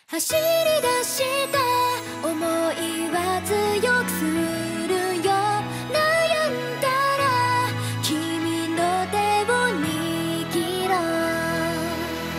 走り出した想いは強くするよ。悩んだら君の手を握ろう。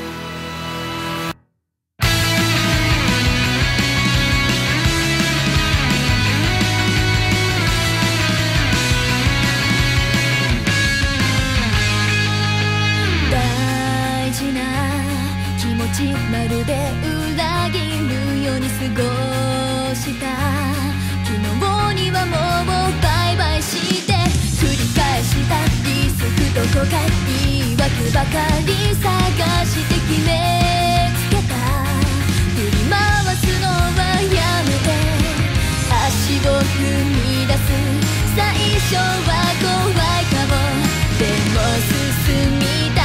大事な気持ちまるで裏切るように過ごした昨日にはもうバイバイして繰り返したリスクと後悔言い訳ばかり探して決めつけた振り回すのはやめて足を踏み出す最初は怖いかもでも進みたい